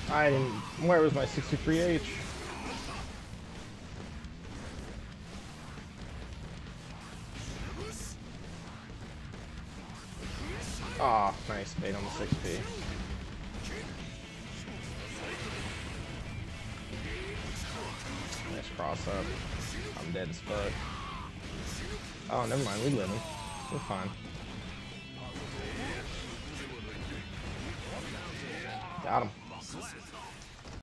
I didn't. Where was my 63H? Ah, oh, nice bait on the 6P. Nice cross up. I'm dead as fuck. Oh, never mind. We living. We're fine. Got him.